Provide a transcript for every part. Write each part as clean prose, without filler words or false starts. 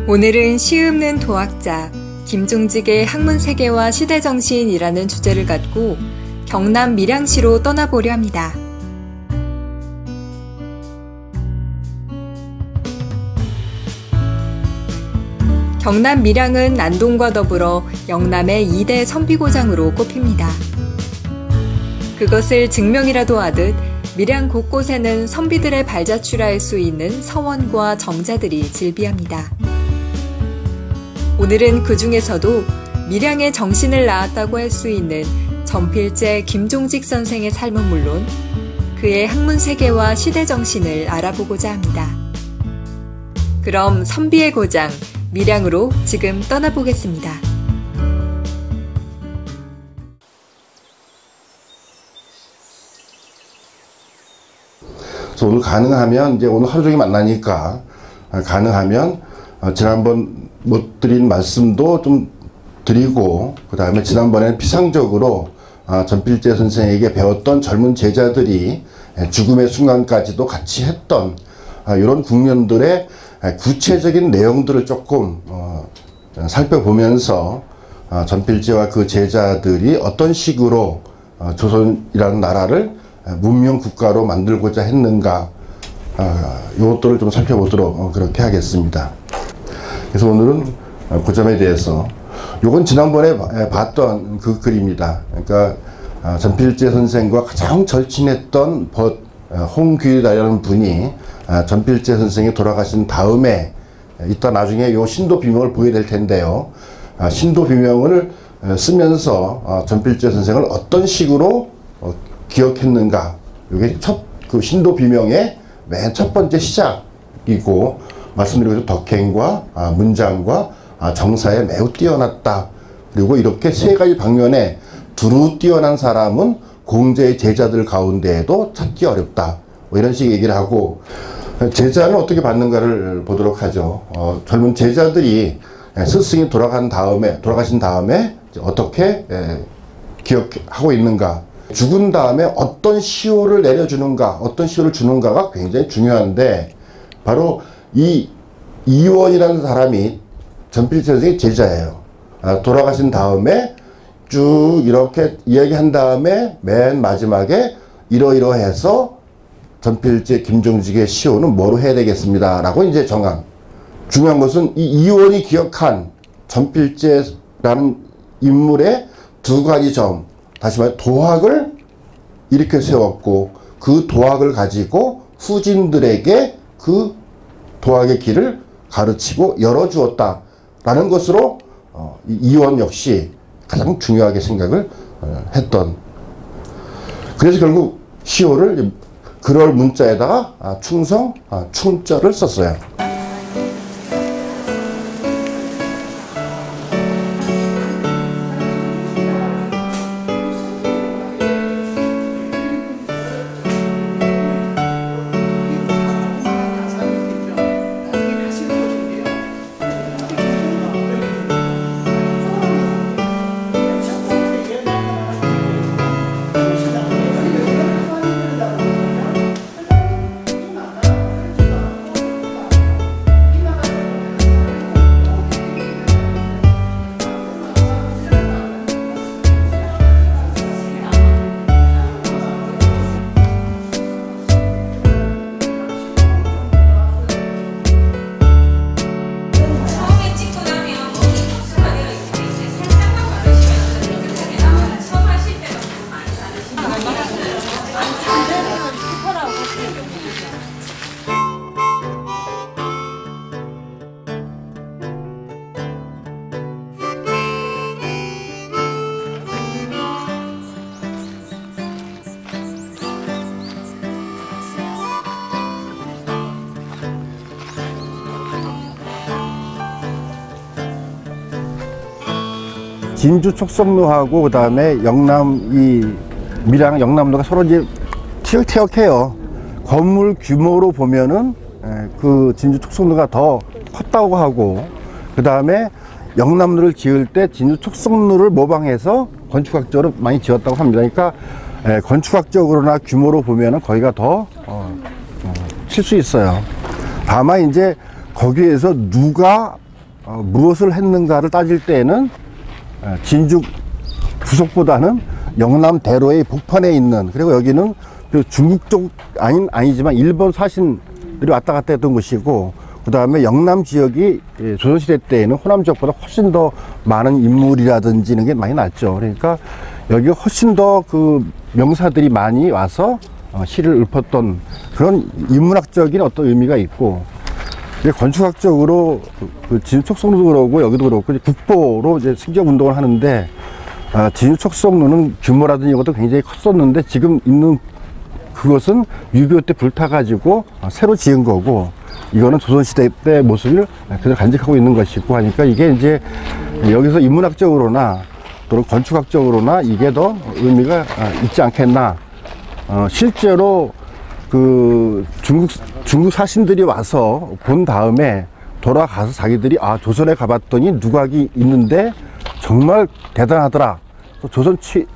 오늘은 시없는 도학자 김종직의 학문세계와 시대정신이라는 주제를 갖고 경남 밀양시로 떠나보려 합니다. 경남 밀양은 안동과 더불어 영남의 2대 선비고장으로 꼽힙니다. 그것을 증명이라도 하듯 밀양 곳곳에는 선비들의 발자취를 할 수 있는 서원과 정자들이 즐비합니다. 오늘은 그 중에서도 밀양의 정신을 낳았다고 할 수 있는 전필제 김종직 선생의 삶은 물론 그의 학문세계와 시대정신을 알아보고자 합니다. 그럼 선비의 고장 밀양으로 지금 떠나보겠습니다. 그래서 오늘 가능하면 이제 오늘 하루 종일 만나니까 가능하면 지난번 못 드린 말씀도 좀 드리고 그 다음에 지난번에는 피상적으로 전필제 선생에게 배웠던 젊은 제자들이 죽음의 순간까지도 같이 했던 이런 국면들의 구체적인 내용들을 조금 살펴보면서 전필제와 그 제자들이 어떤 식으로 조선이라는 나라를 문명 국가로 만들고자 했는가 이것들을 좀 살펴보도록 그렇게 하겠습니다. 그래서 오늘은 그 점에 대해서 요건 지난번에 봤던 그 글입니다. 그러니까 전필제 선생과 가장 절친했던 홍귀라는 분이 전필제 선생이 돌아가신 다음에 이따 나중에 요 신도비명을 보게 될 텐데요. 신도비명을 쓰면서 전필제 선생을 어떤 식으로 기억했는가. 이게 그 신도비명의 맨 첫 번째 시작이고 말씀드린 덕행과 문장과 정사에 매우 뛰어났다. 그리고 이렇게 세 가지 방면에 두루 뛰어난 사람은 공자의 제자들 가운데에도 찾기 어렵다. 뭐 이런 식의 얘기를 하고 제자는 어떻게 받는가를 보도록 하죠. 젊은 제자들이 스승이 돌아가신 다음에 어떻게 기억하고 있는가. 죽은 다음에 어떤 시호를 내려주는가, 어떤 시호를 주는가가 굉장히 중요한데 바로 이 이원이라는 사람이 전필제 선생의 제자예요. 돌아가신 다음에 쭉 이렇게 이야기한 다음에 맨 마지막에 이러이러해서 전필제 김종직의 시호는 뭐로 해야 되겠습니다 라고 이제 정한. 중요한 것은 이 이원이 기억한 전필제라는 인물의 두 가지 점, 다시 말해 도학을 이렇게 세웠고 그 도학을 가지고 후진들에게 그 도학의 길을 가르치고 열어주었다 라는 것으로 이원 역시 가장 중요하게 생각을 했던. 그래서 결국 시호를 그럴 문자에다가 충성, 충자를 썼어요. 진주 촉성로하고 그 다음에 밀양 영남로가 서로 이제 티격태격해요. 건물 규모로 보면은 그 진주 촉성로가 더 컸다고 하고, 그 다음에 영남로를 지을 때 진주 촉성로를 모방해서 건축학적으로 많이 지었다고 합니다. 그러니까 건축학적으로나 규모로 보면은 거기가 더 칠 수 있어요. 다만 이제 거기에서 누가 무엇을 했는가를 따질 때에는 진주 부속보다는 영남대로의 북판에 있는, 그리고 여기는 중국 쪽 아니지만 일본 사신들이 왔다 갔다 했던 곳이고, 그 다음에 영남 지역이 조선시대 때에는 호남 지역보다 훨씬 더 많은 인물이라든지 이런 게 많이 났죠. 그러니까 여기가 훨씬 더 그 명사들이 많이 와서 시를 읊었던 그런 인문학적인 어떤 의미가 있고, 건축학적으로 그 진주촉성로도 그러고 여기도 그렇고 국보로 이제 승적 운동을 하는데, 진주촉성로는 규모라든지 이런 것도 굉장히 컸었는데 지금 있는 그것은 6.25 때 불타가지고 새로 지은 거고, 이거는 조선시대 때 모습을 그대로 간직하고 있는 것이고 하니까, 이게 이제 여기서 인문학적으로나 또는 건축학적으로나 이게 더 의미가 있지 않겠나. 실제로 그 중국 사신들이 와서 본 다음에 돌아가서 자기들이 조선에 가봤더니 누각이 있는데 정말 대단하더라. 조선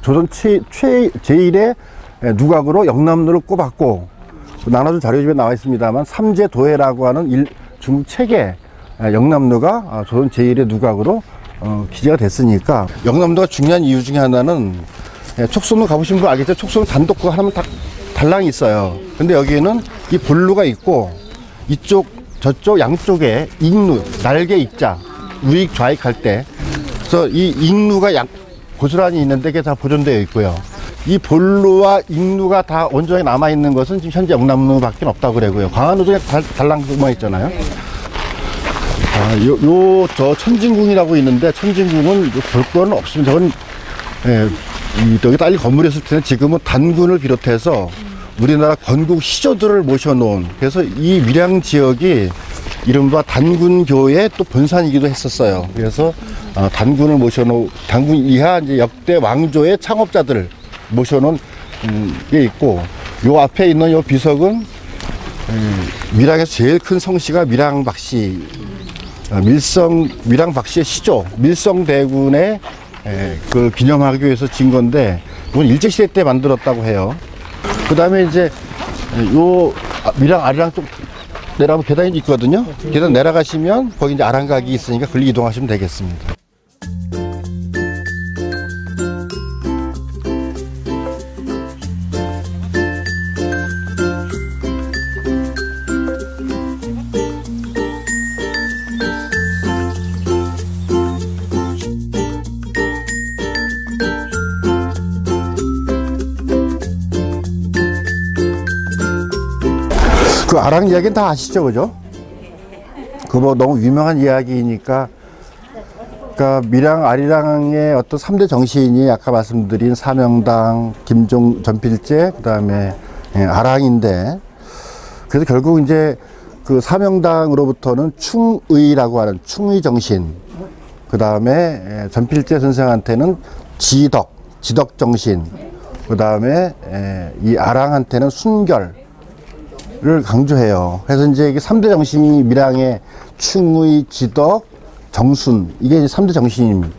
제1의 누각으로 영남로를 꼽았고, 나눠준 자료집에 나와 있습니다만 삼제도해라고 하는 중국 책에 영남로가 조선 제1의 누각으로 기재가 됐으니까, 영남로가 중요한 이유 중에 하나는, 촉성로 가보신 분 알겠죠? 촉성로 단독구 하나면 다 달랑이 있어요. 근데 여기에는 이 본루가 있고, 이쪽 저쪽 양쪽에 익루, 날개 익자, 우익 좌익 할 때, 그래서 이 익루가 고스란히 있는데 그게 다 보존되어 있고요. 이 본루와 익루가 다 온전히 남아있는 것은 지금 현재 영남로밖에 없다고 그러고요. 광안루도 달랑구만 있잖아요. 저 천진궁이라고 있는데, 천진궁은 볼 건 없습니다. 저건 여기 딸리 건물이었을 때는 지금은 단군을 비롯해서 우리나라 건국 시조들을 모셔놓은, 그래서 이 밀양 지역이 이른바 단군교의 또 본산이기도 했었어요. 그래서 단군을 모셔놓은, 단군 이하 이제 역대 왕조의 창업자들 모셔놓은 게 있고, 요 앞에 있는 요 비석은 밀양에서 제일 큰 성씨가 밀양박씨, 밀양박씨의 시조, 밀성대군의 그 기념하기 위해서 진 건데, 이건 일제시대 때 만들었다고 해요. 그 다음에 이제 요 밀양 아리랑 쪽 내려가면 계단이 있거든요. 계단 내려가시면 거기 이제 아랑각이 있으니까 글로 이동하시면 되겠습니다. 그 아랑 이야기는 다 아시죠, 그죠? 그 뭐 너무 유명한 이야기니까. 그러니까 밀양 아리랑의 어떤 3대 정신이 아까 말씀드린 사명당, 전필제, 그 다음에 아랑인데, 그래서 결국 이제 그 사명당으로부터는 충의라고 하는 충의 정신, 그 다음에 전필제 선생한테는 지덕 정신, 그 다음에 이 아랑한테는 순결 를 강조해요. 그래서 이제 이게 3대 정신이 밀양의 충의, 지덕, 정순, 이게 이제 3대 정신입니다.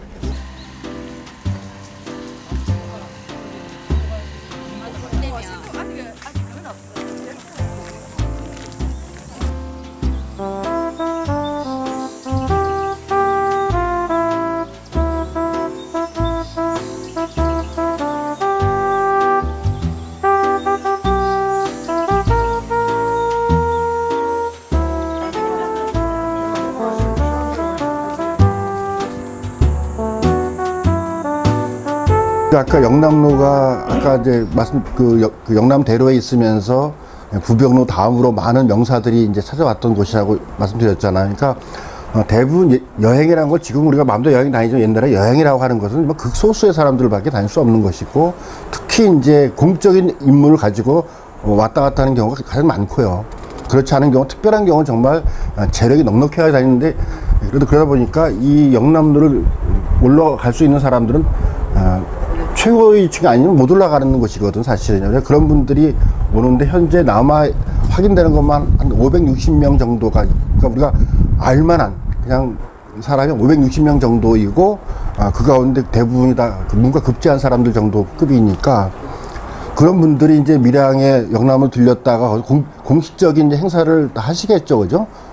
아까 영남로가 아까 이제 그 영남대로에 있으면서 부병로 다음으로 많은 명사들이 이제 찾아왔던 곳이라고 말씀드렸잖아요. 그러니까 대부분 여행이라는 걸 지금 우리가 마음대로 여행 다니죠. 옛날에 여행이라고 하는 것은 뭐 극소수의 사람들밖에 다닐 수 없는 것이고, 특히 이제 공적인 임무를 가지고 왔다 갔다 하는 경우가 가장 많고요. 그렇지 않은 경우, 특별한 경우는 정말 재력이 넉넉해야 다니는데, 그러다 보니까 이 영남로를 올라갈 수 있는 사람들은 최고위층이 아니면 못 올라가는 곳이거든, 사실은. 그런 분들이 오는데 현재 확인되는 것만 한 560명 정도가, 그러니까 우리가 알만한 그냥 사람이 560명 정도이고, 그 가운데 대부분이 다 문과 급제한 사람들 정도 급이니까, 그런 분들이 이제 밀양에 영남을 들렸다가 공식적인 행사를 다 하시겠죠, 그죠?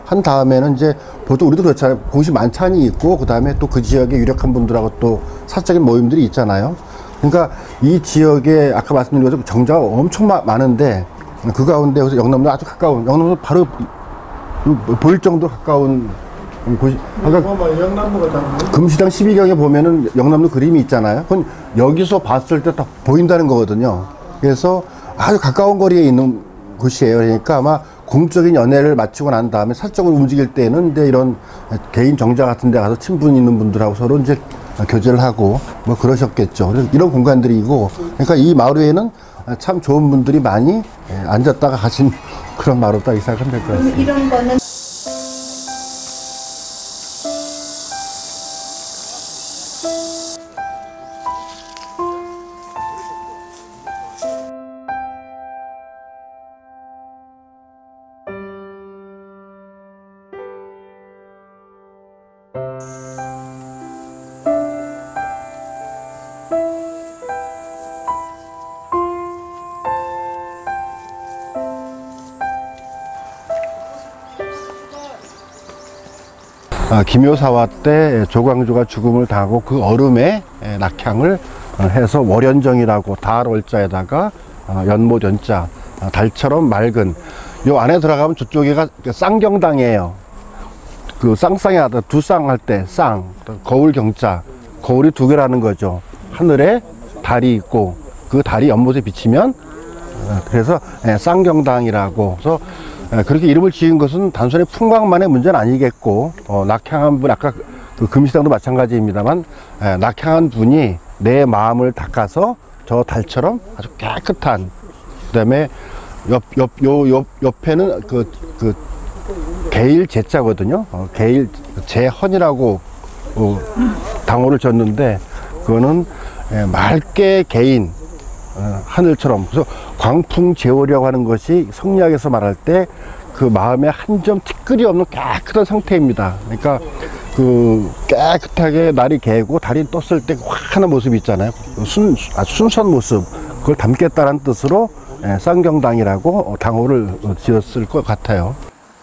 한 다음에는 이제 보통 우리도 그렇잖아요. 공시 만찬이 있고 그 다음에 또 그 지역에 유력한 분들하고 또 사적인 모임들이 있잖아요. 그러니까 이 지역에 아까 말씀드린 것처럼 정자가 엄청 많은데 그 가운데 여기서 영남로 아주 가까운, 영남로 바로 보일 정도로 가까운 곳이, 아까 금시당 12경에 보면은 영남로 그림이 있잖아요. 그건 여기서 봤을 때 딱 보인다는 거거든요. 그래서 아주 가까운 거리에 있는 곳이에요. 그러니까 아마 공적인 연애를 마치고 난 다음에 사적으로 움직일 때는 이제 이런 개인 정자 같은 데 가서 친분 있는 분들하고 서로 이제 교제를 하고 뭐 그러셨겠죠. 그래서 이런 공간들이고, 그러니까 이 마을에는 참 좋은 분들이 많이 앉았다가 가신 그런 마을이다 이 생각하면 될 것 같습니다. 이런 거는 김효사화 때 조광조가 죽음을 당하고 그 얼음에 낙향을 해서 월연정이라고 달 월자에다가 연못 연자, 달처럼 맑은, 요 안에 들어가면 저쪽에가 쌍경당이에요. 그 쌍쌍이 하다 두 쌍 할 때 쌍, 거울 경자, 거울이 두 개라는 거죠. 하늘에 달이 있고 그 달이 연못에 비치면, 그래서 쌍경당이라고. 그래서 그렇게 이름을 지은 것은 단순히 풍광만의 문제는 아니겠고, 낙향한 분, 아까 그 금시당도 마찬가지입니다만, 낙향한 분이 내 마음을 닦아서 저 달처럼 아주 깨끗한, 그 다음에 옆에는 그 개일 제자거든요. 개일 제헌이라고 당호를 졌는데, 그거는 맑게 개인, 하늘처럼. 그래서 광풍제오라고 하는 것이 성리학에서 말할 때 그 마음에 한 점 티끌이 없는 깨끗한 상태입니다. 그러니까 그 깨끗하게 날이 개고 달이 떴을 때 환한 모습이 있잖아요. 아주 순수한 모습, 그걸 담겠다는 뜻으로 쌍경당이라고 당호를 지었을 것 같아요.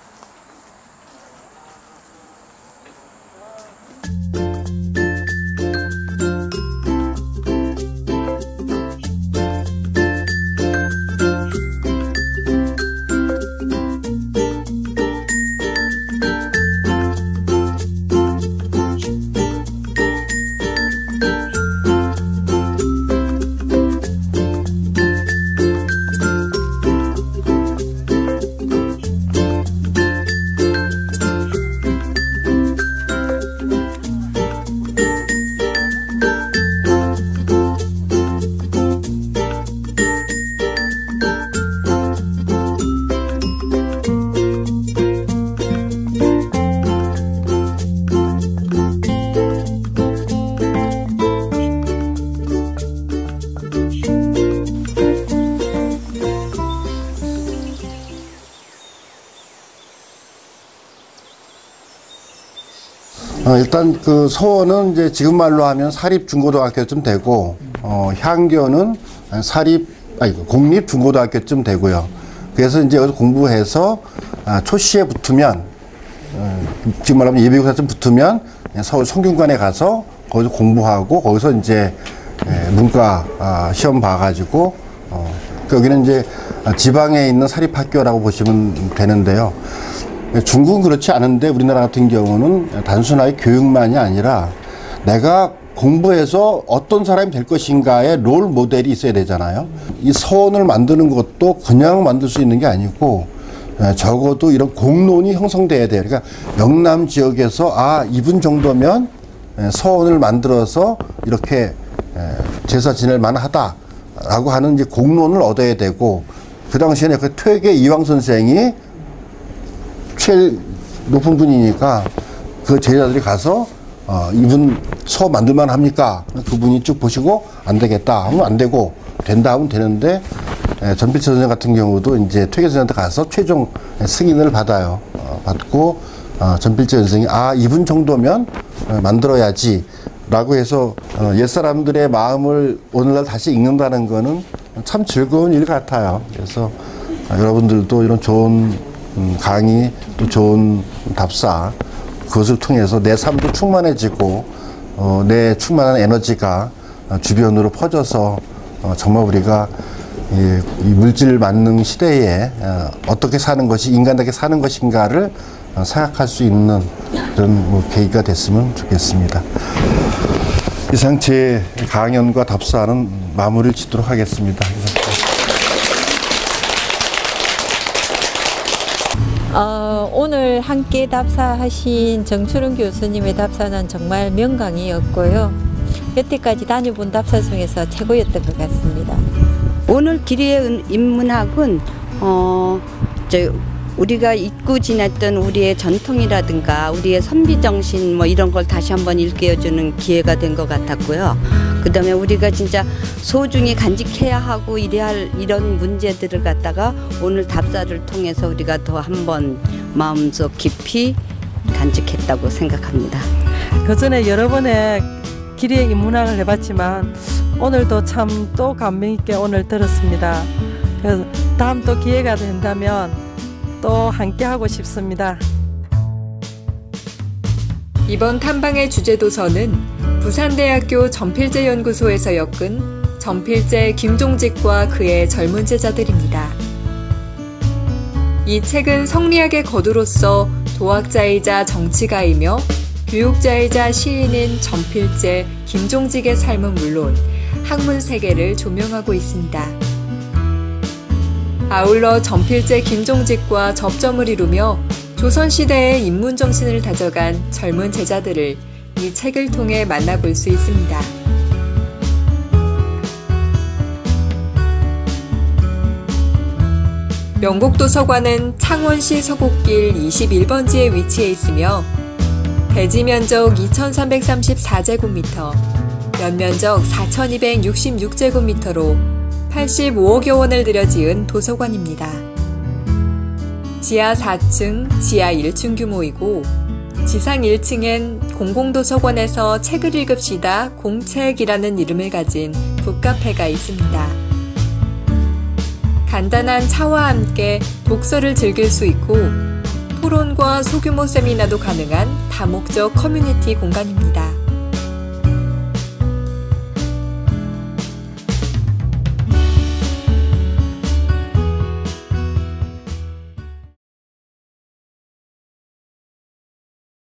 일단 그 서원은 이제 지금 말로 하면 사립중고등학교쯤 되고, 향교는 공립중고등학교쯤 되고요. 그래서 이제 여기서 공부해서 초시에 붙으면, 지금 말하면 예비고사쯤 붙으면 서울 성균관에 가서 거기서 공부하고, 거기서 이제 문과 시험 봐가지고, 여기는 이제 지방에 있는 사립학교라고 보시면 되는데요. 중국은 그렇지 않은데 우리나라 같은 경우는 단순하게 교육만이 아니라 내가 공부해서 어떤 사람이 될 것인가의 롤 모델이 있어야 되잖아요. 이 서원을 만드는 것도 그냥 만들 수 있는 게 아니고 적어도 이런 공론이 형성돼야 돼요. 그러니까 영남 지역에서 이분 정도면 서원을 만들어서 이렇게 제사 지낼 만하다라고 하는 이제 공론을 얻어야 되고, 그 당시에는 그 퇴계 이황 선생이 제일 높은 분이니까 그 제자들이 가서 이분 서 만들만 합니까? 그분이 쭉 보시고 안 되겠다 하면 안 되고, 된다 하면 되는데, 전필재 선생 같은 경우도 이제 퇴계 선생한테 가서 최종 승인을 받아요. 받고 전필재 선생이 이분 정도면 만들어야지 라고 해서 옛사람들의 마음을 오늘날 다시 읽는다는 거는 참 즐거운 일 같아요. 그래서 여러분들도 이런 좋은 강의, 또 좋은 답사, 그것을 통해서 내 삶도 충만해지고 내 충만한 에너지가 주변으로 퍼져서 정말 우리가 이 물질 만능 시대에 어떻게 사는 것이 인간답게 사는 것인가를 생각할 수 있는 그런 계기가 됐으면 좋겠습니다. 이상 제 강연과 답사는 마무리를 짓도록 하겠습니다. 오늘 함께 답사하신 정철훈 교수님의 답사는 정말 명강이었고요. 여태까지 다녀본 답사 중에서 최고였던 것 같습니다. 오늘 기리의 인문학은 우리가 잊고 지냈던 우리의 전통이라든가 우리의 선비정신 뭐 이런 걸 다시 한번 일깨워주는 기회가 된 것 같았고요. 그 다음에 우리가 진짜 소중히 간직해야 하고 이래야 할 이런 문제들을 갖다가 오늘 답사를 통해서 우리가 더 한번 마음속 깊이 간직했다고 생각합니다. 그전에 여러 번의 기리의 인문학을 해봤지만 오늘도 참 또 감명 있게 오늘 들었습니다. 그래서 다음 또 기회가 된다면 또 함께 하고 싶습니다. 이번 탐방의 주제 도서는 부산대학교 전필제연구소에서 엮은 전필제 김종직과 그의 젊은 제자들입니다. 이 책은 성리학의 거두로서 도학자이자 정치가이며 교육자이자 시인인 전필제 김종직의 삶은 물론 학문 세계를 조명하고 있습니다. 아울러 전필제 김종직과 접점을 이루며 조선시대의 인문정신을 다져간 젊은 제자들을 이 책을 통해 만나볼 수 있습니다. 명곡도서관은 창원시 서곡길 21번지에 위치해 있으며 대지 면적 2,334제곱미터, 연면적 4,266제곱미터로 85억여 원을 들여 지은 도서관입니다. 지하 4층, 지하 1층 규모이고 지상 1층엔 공공도서관에서 책을 읽읍시다 공책이라는 이름을 가진 북카페가 있습니다. 간단한 차와 함께 독서를 즐길 수 있고 토론과 소규모 세미나도 가능한 다목적 커뮤니티 공간입니다.